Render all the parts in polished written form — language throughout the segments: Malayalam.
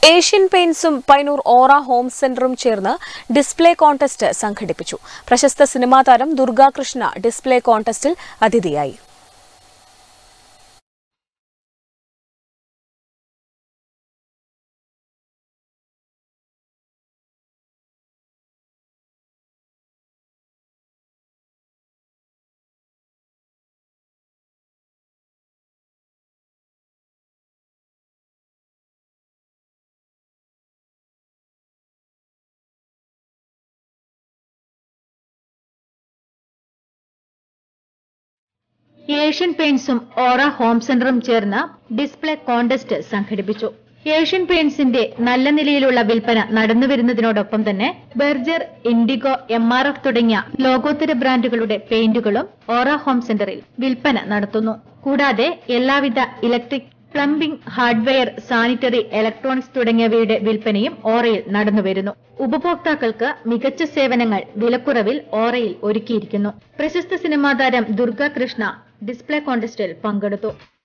Asian Paintsum Payyanur Aura Home Centrum ചേർന്ന് ഡിസ്പ്ലേ കോൺടെസ്റ്റ് സംഘടിപ്പിച്ചു. പ്രശസ്ത സിനിമാ താരം ദുർഗ കൃഷ്ണ ഡിസ്പ്ലേ കോൺടെസ്റ്റിൽ അതിഥിയായി. Asian Paintsum Aura Home Centrum ചേർന്ന് ഡിസ്പ്ലേ കോൺടെസ്റ്റ് സംഘടിപ്പിച്ചു. ഏഷ്യൻ പെയിന്റ്സിന്റെ നല്ല നിലയിലുള്ള വിൽപ്പന നടന്നുവരുന്നതിനോടൊപ്പം തന്നെ ബർജർ, ഇൻഡിഗോ, MRF തുടങ്ങിയ ലോകോത്തര ബ്രാൻഡുകളുടെ പെയിന്റുകളും ഓറ ഹോം സെന്ററിൽ വിൽപ്പന നടത്തുന്നു. കൂടാതെ എല്ലാവിധ electric, plumbing, hardware, sanitary, electronics തുടങ്ങിയവയുടെ വിൽപ്പനയും ഓറയിൽ നടന്നുവരുന്നു. ഉപഭോക്താക്കൾക്ക് മികച്ച സേവനങ്ങൾ വിലക്കുറവിൽ ഓറയിൽ ഒരുക്കിയിരിക്കുന്നു. പ്രശസ്ത സിനിമാ താരം ദുർഗ കൃഷ്ണ ഡിസ്പ്ലേ കോൺടെസ്റ്റിൽ പങ്കെടുത്തു.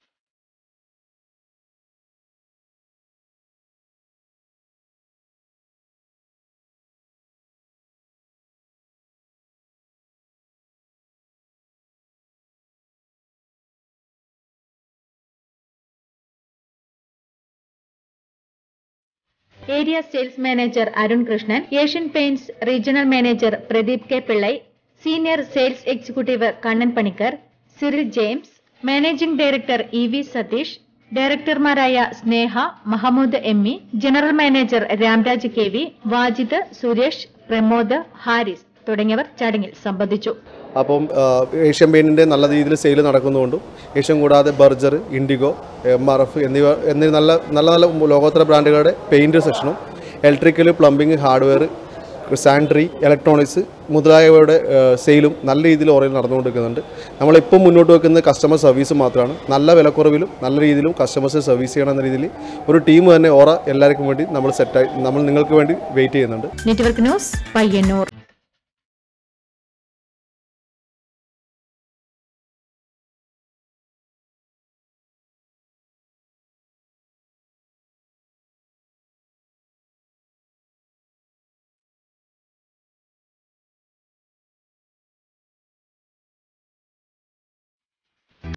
Area sales manager Arun Krishnan, Asian paints regional manager Pradeep K Pillai, senior sales executive Kannan Panicker, Cyril James, managing director EV Satheesh, ഡയറക്ടർമാരായ Sneha, Mahmood ME, general manager Ramraj KV, Wajid, Suresh, Pramod, Haris തുടങ്ങിയവർ ചടങ്ങിൽ സംബന്ധിച്ചു. അപ്പം ഏഷ്യൻ പെയിന്റിന്റെ നല്ല രീതിയിൽ സെയിൽ നടക്കുന്നുകൊണ്ടും ഏഷ്യൻ കൂടാതെ ബർജർ, ഇൻഡിഗോ, MRF എന്നീ നല്ല ലോകോത്തര ബ്രാൻഡുകളുടെ പെയിന്റ് സെക്ഷനും electrical, plumbing, hardware, sanitary, electronics മുതലായവയുടെ സെയിലും നല്ല രീതിയിൽ ഓറയിൽ നടന്നുകൊണ്ടിരിക്കുന്നുണ്ട്. നമ്മളിപ്പം മുന്നോട്ട് വെക്കുന്നത് കസ്റ്റമർ സർവീസ് മാത്രമാണ്. നല്ല വിലക്കുറവിലും നല്ല രീതിയിലും കസ്റ്റമേഴ്സ് സർവീസ് ചെയ്യണമെന്ന രീതിയിൽ ഒരു ടീം തന്നെ ഓറ എല്ലാവർക്കും വേണ്ടി നമ്മൾ നിങ്ങൾക്ക് വേണ്ടി വെയിറ്റ് ചെയ്യുന്നുണ്ട്. Network news, Payyanur.